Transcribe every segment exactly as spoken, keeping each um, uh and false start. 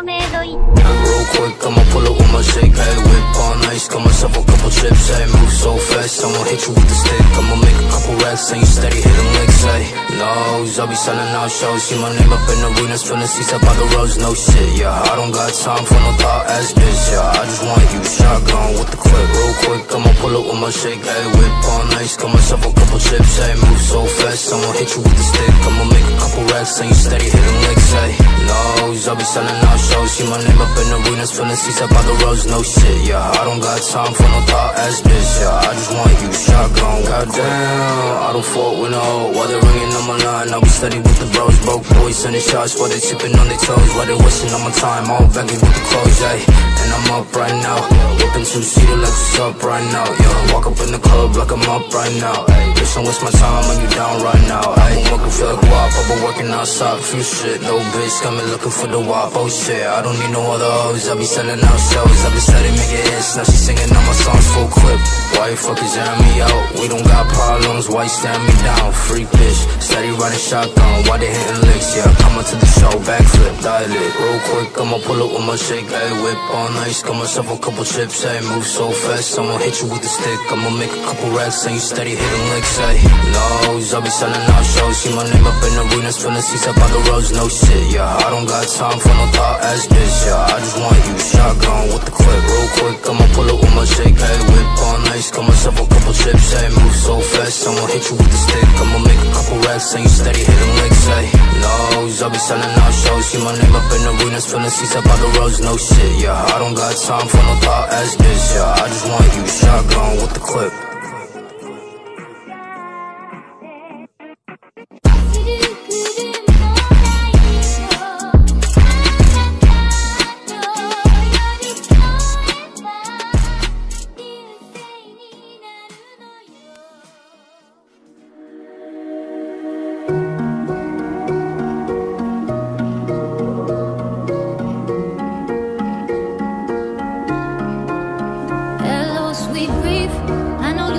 Real quick, I'ma pull up with my shake, hey, whip on ice, got myself a couple chips, hey, move so fast, I'ma hit you with the stick, I'ma make a couple racks, and you steady hitting licks, hey, nose, I'll be selling out shows, see my name up in arenas, filling seats up by the roads, no shit, yeah, I don't got time for no thought ass bitch, yeah, I just want you, shotgun with the clip, real quick, I'ma pull up with my shake, hey, whip on ice, got myself a couple chips, hey, move so fast, I'ma hit you with the stick, I'ma make a couple racks, and you steady hitting licks, hey, nose, I'll be selling out shows, see my name up in arenas, filling seats up by the roads, no shit, yeah, I don't got time for no thought ass bitch, yeah, I just want you, shotgun, goddamn, I don't fault with no, while they're ringing on my line, I'll be steady with the bros, broke boys sending shots, while they tipping on their toes, while they wasting on my time, all begging with the clothes, ayy, and I'm up right now, whipping two-seater like what's up right now, yeah, walk up in the club like I'm up right now, ayy, bitch, don't waste my time when you down right now, ayy, I'm working feel like W A P, I've been working outside, few shit, no bitch, got me looking for the W A P, oh shit, I don't need no other hoes, I be selling out shows, I be steady making hits, now she singing all my songs full clip, why you fuckers airing me out, we don't got problems, why you staring me down, freak bitch, steady riding shotgun, why they hitting licks, yeah, come on to the show, backflip, dial it, real quick, I'ma pull up with my shake, hey, whip on ice, got myself a couple chips, hey, move so fast, I'ma hit you with the stick, I'ma make a couple racks, and you steady hitting licks, hey, nose, I'll be selling out shows, see my name up in arenas, filling seats up by the roads, no shit, yeah, I don't got time for no thought ass bitch, yeah, I just want you, shotgun with the clip, real quick, I'ma pull up with my shake, hey, whip on ice, got myself a couple chips, hey, move so fast, I'ma hit you with the stick, I'ma make a couple racks, and you steady hitting licks, hey, nose, I'll be selling out shows, see my name up in arenas, filling seats up by the roads, no shit, yeah, I don't got time for no thought ass bitch, yeah, I just want you, shotgun with the clip. Hello, sweet grief. I know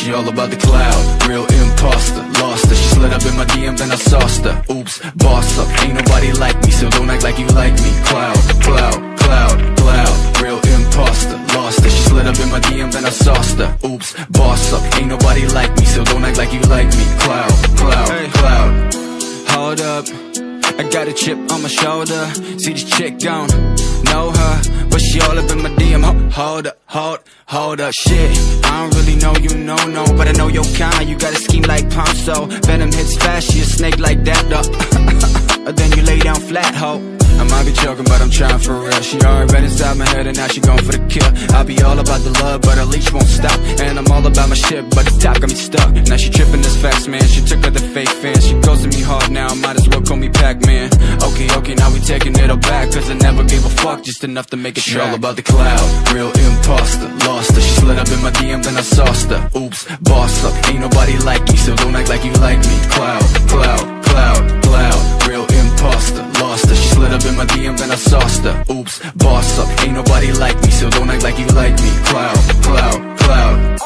She all about the cloud, real imposter. Lost her, she slid up in my D M, then I sauced her. Oops, boss up, ain't nobody like me, so don't act like you like me. Cloud, cloud, cloud, cloud, real imposter. Lost her, she slid up in my D M, then I sauced her. Oops, boss up, ain't nobody like me, so don't act like you like me. Cloud, cloud, hey. Cloud. Hold up, I got a chip on my shoulder. See this chick don't know her, but she all up in my D M. Hold up, hold, hold up, shit. I don't really know you, no, no, but I know your kind. You got a scheme like Ponzo. Venom hits fast, she a snake like that, though. Then you lay down flat, ho. I might be joking, but I'm trying for real. She already been inside my head and now she going for the kill. I be all about the love, but her leash won't stop. And I'm all about my shit, but the top got me stuck. Now she tripping this facts, man. She took her the fake fans. She goes to me hard now, might as well call me Pac-Man. Okay, okay, now we taking it all back, cause I never gave a fuck, just enough to make it. She all about the cloud, real imposter. Lost her, she slid up in my D M, then I sauced her. Oops, boss up, ain't nobody like me, so don't act like you like me. Cloud, cloud, cloud, cloud, real imposter. Lost her, she slid up in my D M, then I sauced her. Oops, boss up, ain't nobody like me, so don't act like you like me. Cloud, cloud, cloud.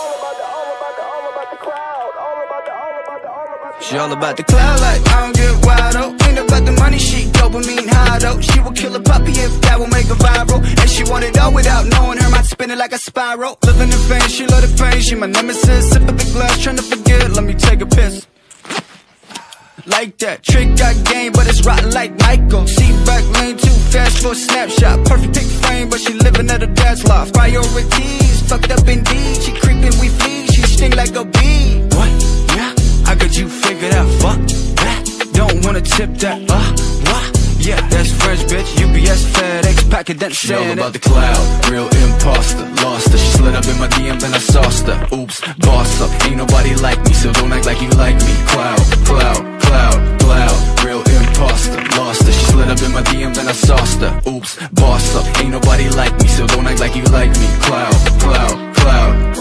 She all about the cloud like I don't get wild, oh. Ain't about the money, she dopamine high, though. She would kill a puppy if that would make her viral. And she want it all without knowing her mind spinning like a spiral. Living in vain, she love the pain, she my nemesis. Sip of the glass, trying to forget, let me take a piss. Like that, trick got game, but it's rotten like Michael. Seat back lane too fast for a snapshot. Perfect pick frame, but she living at her dad's loft. Priorities, fucked up indeed. She creeping, we flee, she sting like a bee. What? Yeah, I got you figured out, fuck that. Don't wanna tip that, uh, what? Yeah, that's French, bitch, U P S, FedEx, packet, that she all about the cloud, real imposter. Lost her, she slid up in my D M, then I sauced her. Oops, boss up, ain't nobody like me, so don't act like you like me. Cloud, cloud, cloud, cloud, real imposter. Lost her, she slid up in my D M, then I sauced her. Oops, boss up, ain't nobody like me, so don't act like you like me. Cloud, cloud, cloud.